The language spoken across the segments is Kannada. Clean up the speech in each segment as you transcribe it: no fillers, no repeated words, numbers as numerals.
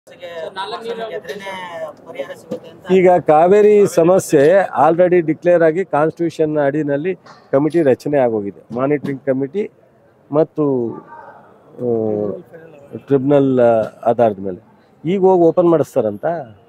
ಈಗ ಕಾವೇರಿ ಸಮಸ್ಯೆ ಆಲ್ರೆಡಿ ಡಿಕ್ಲೇರ್ ಆಗಿ ಕಾನ್ಸ್ಟಿಟ್ಯೂಷನ್ ಅಡಿನಲ್ಲಿ ಕಮಿಟಿ ರಚನೆ ಆಗೋಗಿದೆ. ಮಾನಿಟರಿಂಗ್ ಕಮಿಟಿ ಮತ್ತು ಟ್ರಿಬ್ಯುನಲ್ ಆಧಾರದ ಮೇಲೆ ಈಗ ಹೋಗಿ ಓಪನ್ ಮಾಡಿಸ್ತಾರಂತ.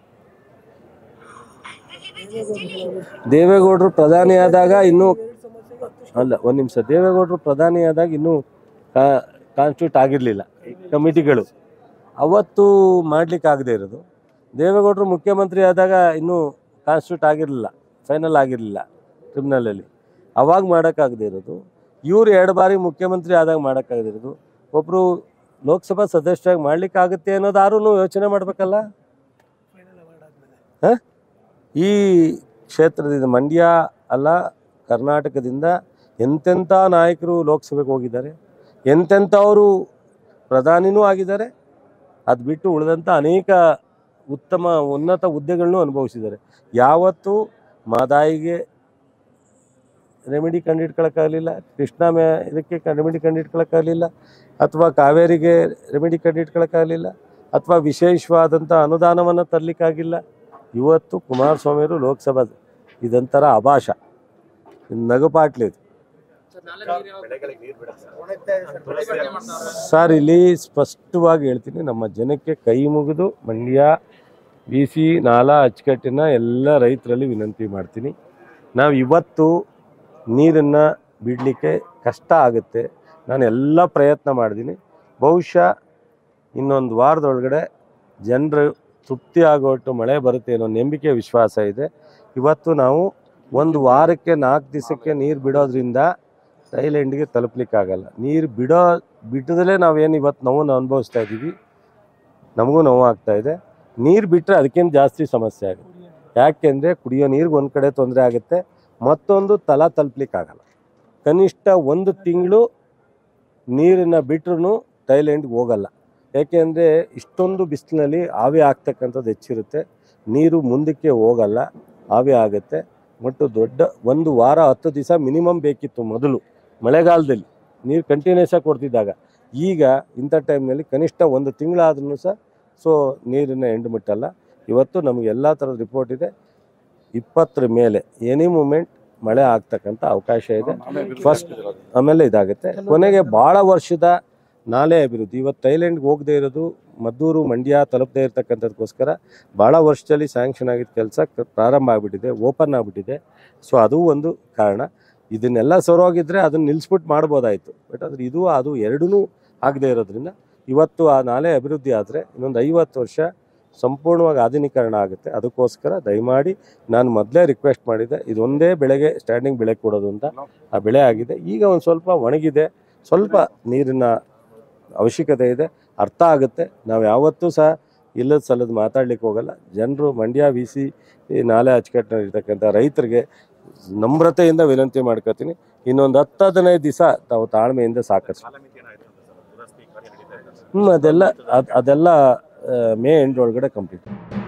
ದೇವೇಗೌಡರು ಪ್ರಧಾನಿ ಆದಾಗ ಇನ್ನೂ ಅಲ್ಲ, ಒಂದು ನಿಮಿಷ, ದೇವೇಗೌಡರು ಪ್ರಧಾನಿ ಆದಾಗ ಇನ್ನೂ ಕಾನ್ಸ್ಟಿಟ್ಯೂಟ್ ಆಗಿರಲಿಲ್ಲ ಕಮಿಟಿಗಳು, ಅವತ್ತು ಮಾಡ್ಲಿಕ್ಕೆ ಆಗದೆ ಇರೋದು. ದೇವೇಗೌಡರು ಮುಖ್ಯಮಂತ್ರಿ ಆದಾಗ ಇನ್ನೂ ಕಾನ್ಸ್ಟಿಟ್ಯೂಟ್ ಆಗಿರಲಿಲ್ಲ, ಫೈನಲ್ ಆಗಿರಲಿಲ್ಲ ಟ್ರಿಬ್ಯುನಲಲ್ಲಿ, ಅವಾಗ ಮಾಡೋಕ್ಕಾಗದೇ ಇರೋದು. ಇವರು 2 ಬಾರಿ ಮುಖ್ಯಮಂತ್ರಿ ಆದಾಗ ಮಾಡೋಕ್ಕಾಗದೇ ಇರೋದು. ಒಬ್ಬರು ಲೋಕಸಭಾ ಸದಸ್ಯರಾಗಿ ಮಾಡ್ಲಿಕ್ಕಾಗುತ್ತೆ ಅನ್ನೋದಾದ್ರೂ ಯೋಚನೆ ಮಾಡಬೇಕಲ್ಲ. ಹಾಂ, ಈ ಕ್ಷೇತ್ರದಿಂದ ಮಂಡ್ಯ ಅಲ್ಲ, ಕರ್ನಾಟಕದಿಂದ ಎಂತೆಂಥ ನಾಯಕರು ಲೋಕಸಭೆಗೆ ಹೋಗಿದ್ದಾರೆ, ಎಂತೆಂಥವರು ಪ್ರಧಾನಿನೂ ಆಗಿದ್ದಾರೆ. ಅದು ಬಿಟ್ಟು ಉಳಿದಂಥ ಅನೇಕ ಉತ್ತಮ ಉನ್ನತ ಹುದ್ದೆಗಳನ್ನೂ ಅನುಭವಿಸಿದ್ದಾರೆ. ಯಾವತ್ತೂ ಮಾದಾಯಿಗೆ ರೆಮಿಡಿ ಕಂಡಿಡ್ಕೊಳ್ಳೋಕ್ಕಾಗಲಿಲ್ಲ, ಕೃಷ್ಣ ಇದಕ್ಕೆ ರೆಮಿಡಿ ಕಂಡಿಡ್ಕೊಳ್ಳೋಕ್ಕಾಗಲಿಲ್ಲ, ಅಥವಾ ಕಾವೇರಿಗೆ ರೆಮಿಡಿ ಕಂಡಿಡ್ಕೊಳ್ಳೋಕ್ಕಾಗಲಿಲ್ಲ, ಅಥವಾ ವಿಶೇಷವಾದಂಥ ಅನುದಾನವನ್ನು ತರಲಿಕ್ಕಾಗಿಲ್ಲ. ಇವತ್ತು ಕುಮಾರಸ್ವಾಮಿಯವರು ಲೋಕಸಭಾ ಇದೊಂಥರ ಅಭಾಷ, ನಗುಪಾಟ್ಲಿ ಇದು. ಸರ್, ಇಲ್ಲಿ ಸ್ಪಷ್ಟವಾಗಿ ಹೇಳ್ತೀನಿ, ನಮ್ಮ ಜನಕ್ಕೆ ಕೈ ಮುಗಿದು ಮಂಡ್ಯ BC ನಾಲಾ ಅಚ್ಚುಕಟ್ಟಿನ ಎಲ್ಲ ರೈತರಲ್ಲಿ ವಿನಂತಿ ಮಾಡ್ತೀನಿ. ನಾವು ಇವತ್ತು ನೀರನ್ನು ಬಿಡಲಿಕ್ಕೆ ಕಷ್ಟ ಆಗುತ್ತೆ. ನಾನು ಎಲ್ಲ ಪ್ರಯತ್ನ ಮಾಡಿದ್ದೀನಿ. ಬಹುಶಃ ಇನ್ನೊಂದು ವಾರದೊಳಗಡೆ ಜನರು ತೃಪ್ತಿ ಆಗೋಟ್ಟು ಮಳೆ ಬರುತ್ತೆ ಅನ್ನೋ ನಂಬಿಕೆ ವಿಶ್ವಾಸ ಇದೆ. ಇವತ್ತು ನಾವು 1 ವಾರಕ್ಕೆ 4 ದಿವಸಕ್ಕೆ ನೀರು ಬಿಡೋದ್ರಿಂದ ಥೈಲ್ಯಾಂಡ್ಗೆ ತಲುಪಲಿಕ್ಕಾಗಲ್ಲ. ನೀರು ಬಿಟ್ಟದಲ್ಲೇ ನಾವೇನು ಇವತ್ತು ನೋವನ್ನು ಅನುಭವಿಸ್ತಾ ಇದ್ದೀವಿ, ನಮಗೂ ನೋವು ಆಗ್ತಾಯಿದೆ. ನೀರು ಬಿಟ್ಟರೆ ಅದಕ್ಕಿಂತ ಜಾಸ್ತಿ ಸಮಸ್ಯೆ ಆಗುತ್ತೆ. ಯಾಕೆಂದರೆ ಕುಡಿಯೋ ನೀರಿಗೆ ಒಂದು ಕಡೆ ತೊಂದರೆ ಆಗುತ್ತೆ, ಮತ್ತೊಂದು ತಲುಪಲಿಕ್ಕಾಗಲ್ಲ. ಕನಿಷ್ಠ 1 ತಿಂಗಳು ನೀರನ್ನು ಬಿಟ್ಟರೂ ಥೈಲ್ಯಾಂಡ್ಗೆ ಹೋಗಲ್ಲ. ಯಾಕೆಂದರೆ ಇಷ್ಟೊಂದು ಬಿಸಿಲಿನಲ್ಲಿ ಆವಿ ಆಗ್ತಕ್ಕಂಥದ್ದು ಹೆಚ್ಚಿರುತ್ತೆ, ನೀರು ಮುಂದಕ್ಕೆ ಹೋಗಲ್ಲ, ಆವಿ ಆಗುತ್ತೆ. ಮತ್ತು ದೊಡ್ಡ 1 ವಾರ 10 ದಿವಸ ಮಿನಿಮಮ್ ಬೇಕಿತ್ತು ಮೊದಲು ಮಳೆಗಾಲದಲ್ಲಿ, ನೀರು ಕಂಟಿನ್ಯೂಸ್ ಆಗಿ ಕೊಡ್ತಿದ್ದಾಗ. ಈಗ ಇಂಥ ಟೈಮ್ನಲ್ಲಿ ಕನಿಷ್ಠ 1 ತಿಂಗಳಾದ್ರೂ ಸಹ ನೀರನ್ನು ಎಂಡು ಮುಟ್ಟಲ್ಲ. ಇವತ್ತು ನಮಗೆ ಎಲ್ಲ ಥರದ ರಿಪೋರ್ಟ್ ಇದೆ. 20ರ ಮೇಲೆ ಎನಿ ಮೂಮೆಂಟ್ ಮಳೆ ಆಗ್ತಕ್ಕಂಥ ಅವಕಾಶ ಇದೆ. ಫಸ್ಟ್ ಆಮೇಲೆ ಇದಾಗುತ್ತೆ. ಕೊನೆಗೆ ಭಾಳ ವರ್ಷದ ನಾಲೆ ಅಭಿವೃದ್ಧಿ, ಇವತ್ತು ಥೈಲ್ಯಾಂಡ್ಗೆ ಹೋಗದೇ ಇರೋದು, ಮದ್ದೂರು ಮಂಡ್ಯ ತಲುಪದೇ ಇರತಕ್ಕಂಥದ್ದಕ್ಕೋಸ್ಕರ ಭಾಳ ವರ್ಷದಲ್ಲಿ ಸ್ಯಾಂಕ್ಷನ್ ಆಗಿದ್ದ ಕೆಲಸ ಪ್ರಾರಂಭ ಆಗಿಬಿಟ್ಟಿದೆ, ಓಪನ್ ಆಗಿಬಿಟ್ಟಿದೆ. ಅದು ಒಂದು ಕಾರಣ. ಇದನ್ನೆಲ್ಲ ಸರೋಗಿದ್ರೆ ಅದನ್ನು ನಿಲ್ಲಿಸ್ಬಿಟ್ಟು ಮಾಡ್ಬೋದಾಯಿತು. ಬಟ್ ಆದರೆ ಅದು ಎರಡೂ ಆಗದೇ ಇರೋದ್ರಿಂದ ಇವತ್ತು ಆ ನಾಲೆ ಅಭಿವೃದ್ಧಿ ಆದರೆ ಇನ್ನೊಂದು 50 ವರ್ಷ ಸಂಪೂರ್ಣವಾಗಿ ಆಧುನೀಕರಣ ಆಗುತ್ತೆ. ಅದಕ್ಕೋಸ್ಕರ ದಯಮಾಡಿ ನಾನು ಮೊದಲೇ ರಿಕ್ವೆಸ್ಟ್ ಮಾಡಿದ್ದೆ, ಇದೊಂದೇ ಬೆಳೆಗೆ ಸ್ಟ್ಯಾಂಡಿಂಗ್ ಬೆಳೆ ಕೊಡೋದು ಅಂತ. ಆ ಬೆಳೆ ಆಗಿದೆ. ಈಗ ಒಂದು ಸ್ವಲ್ಪ ಒಣಗಿದೆ, ಸ್ವಲ್ಪ ನೀರಿನ ಅವಶ್ಯಕತೆ ಇದೆ, ಅರ್ಥ ಆಗುತ್ತೆ. ನಾವು ಯಾವತ್ತೂ ಸಹ ಇಲ್ಲದ ಸಲ್ಲದ ಮಾತಾಡ್ಲಿಕ್ಕೆ ಹೋಗಲ್ಲ. ಜನರು ಮಂಡ್ಯ BC ನಾಲೆ ಅಚ್ಚುಕಟ್ಟಿನಲ್ಲಿರ್ತಕ್ಕಂಥ ರೈತರಿಗೆ ನಮ್ರತೆಯಿಂದ ವಿನಂತಿ ಮಾಡ್ಕೊತೀನಿ, ಇನ್ನೊಂದು 10-15 ದಿವಸ ತಾವು ತಾಳ್ಮೆಯಿಂದ ಸಾಕಷ್ಟು. ಅದೆಲ್ಲ ಮೇ ಎಂಡ್ ಒಳಗಡೆ ಕಂಪ್ಲೀಟ್.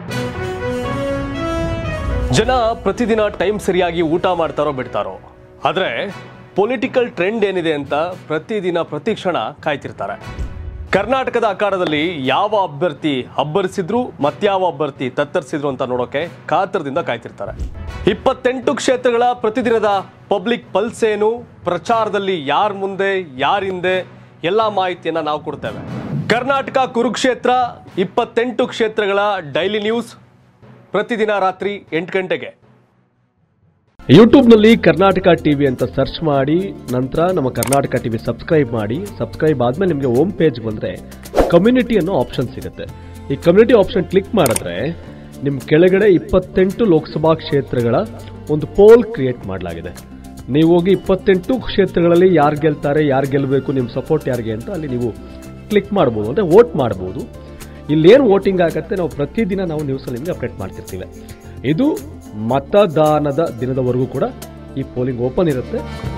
ಜನ ಪ್ರತಿದಿನ ಟೈಮ್ ಸರಿಯಾಗಿ ಊಟ ಮಾಡ್ತಾರೋ ಬಿಡ್ತಾರೋ, ಆದರೆ ಪೊಲಿಟಿಕಲ್ ಟ್ರೆಂಡ್ ಏನಿದೆ ಅಂತ ಪ್ರತಿದಿನ ಪ್ರತಿಕ್ಷಣ ಕಾಯ್ತಿರ್ತಾರೆ. ಕರ್ನಾಟಕದ ಅಖಾಡದಲ್ಲಿ ಯಾವ ಅಭ್ಯರ್ಥಿ ಅಬ್ಬರಿಸಿದ್ರು ಮತ್ಯಾವ ಅಭ್ಯರ್ಥಿ ತತ್ತರಿಸಿದ್ರು ಅಂತ ನೋಡೋಕೆ ಕಾತರದಿಂದ ಕಾಯ್ತಿರ್ತಾರೆ. 28 ಕ್ಷೇತ್ರಗಳ ಪ್ರತಿದಿನದ ಪಬ್ಲಿಕ್ ಪಲ್ಸ್ ಏನು, ಪ್ರಚಾರದಲ್ಲಿ ಯಾರ ಮುಂದೆ ಯಾರ ಹಿಂದೆ ಎಲ್ಲ ಮಾಹಿತಿಯನ್ನ ನಾವು ಕೊಡ್ತೇವೆ. ಕರ್ನಾಟಕ ಕುರುಕ್ಷೇತ್ರ 28 ಕ್ಷೇತ್ರಗಳ ಡೈಲಿ ನ್ಯೂಸ್ ಪ್ರತಿದಿನ ರಾತ್ರಿ 8 ಗಂಟೆಗೆ ಯೂಟ್ಯೂಬ್ನಲ್ಲಿ ಕರ್ನಾಟಕ ಟಿವಿ ಅಂತ ಸರ್ಚ್ ಮಾಡಿ, ನಂತರ ನಮ್ಮ ಕರ್ನಾಟಕ ಟಿವಿ ಸಬ್ಸ್ಕ್ರೈಬ್ ಮಾಡಿ. ಸಬ್ಸ್ಕ್ರೈಬ್ ಆದ್ಮೇಲೆ ನಿಮಗೆ ಹೋಮ್ ಪೇಜ್ ಬಂದರೆ ಕಮ್ಯುನಿಟಿ ಅನ್ನೋ ಆಪ್ಷನ್ ಸಿಗುತ್ತೆ. ಈ ಕಮ್ಯುನಿಟಿ ಆಪ್ಷನ್ ಕ್ಲಿಕ್ ಮಾಡಿದ್ರೆ ನಿಮ್ಮ ಕೆಳಗಡೆ 28 ಲೋಕಸಭಾ ಕ್ಷೇತ್ರಗಳ ಒಂದು ಪೋಲ್ ಕ್ರಿಯೇಟ್ ಮಾಡಲಾಗಿದೆ. ನೀವು ಹೋಗಿ 28 ಕ್ಷೇತ್ರಗಳಲ್ಲಿ ಯಾರು ಗೆಲ್ತಾರೆ, ಯಾರು ಗೆಲ್ಲಬೇಕು, ನಿಮ್ಮ ಸಪೋರ್ಟ್ ಯಾರಿಗೆ ಅಂತ ಅಲ್ಲಿ ನೀವು ಕ್ಲಿಕ್ ಮಾಡ್ಬೋದು, ಅಂದರೆ ವೋಟ್ ಮಾಡ್ಬೋದು. ಇಲ್ಲೇನು ವೋಟಿಂಗ್ ಆಗುತ್ತೆ ನಾವು ಪ್ರತಿದಿನ ನಾವು ನ್ಯೂಸಲ್ಲಿ ನಿಮಗೆ ಅಪ್ಡೇಟ್ ಮಾಡ್ತಿರ್ತೀವಿ. ಇದು ಮತದಾನದ ದಿನದವರೆಗೂ ಕೂಡ ಈ ಪೋಲಿಂಗ್ ಓಪನ್ ಇರುತ್ತೆ.